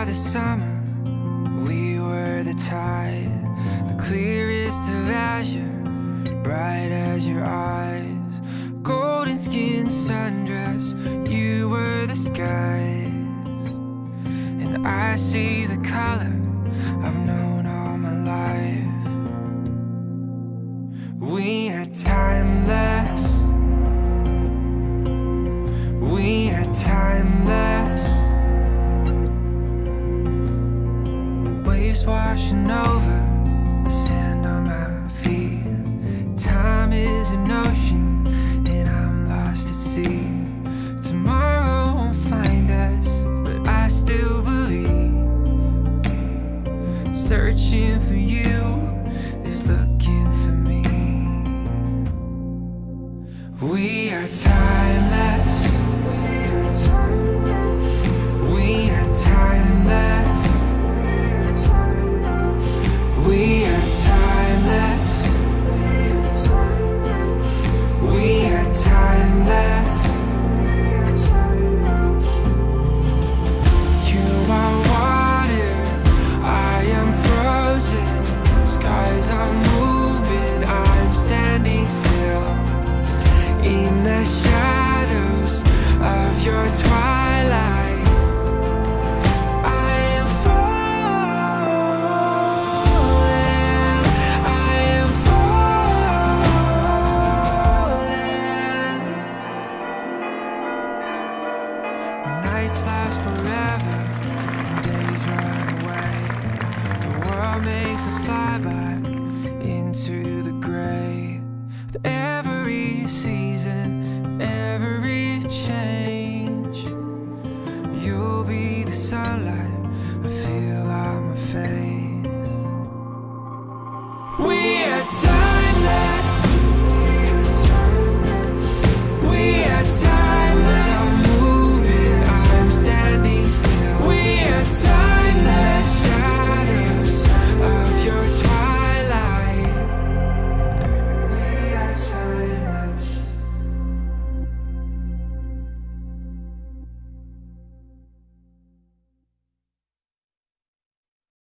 the summer, we were the tide, the clearest of azure, bright as your eyes. Golden skin sundress, you were the skies. And I see the color I've known all my life. We are timeless. We are timeless. Waves washing over the sand on my feet. Time is an ocean and I'm lost at sea. Tomorrow won't find us, but I still believe. Searching for you is looking for me. We are timeless. We are timeless. We are timeless. We are timeless. You are water, I am frozen. Skies are moving, I'm standing still. In the shadows of your twilight, I am falling. I am falling. When nights last forever and days run away, the world makes us fly by into the gray. With every season, every change, you'll be the sunlight I feel on my face.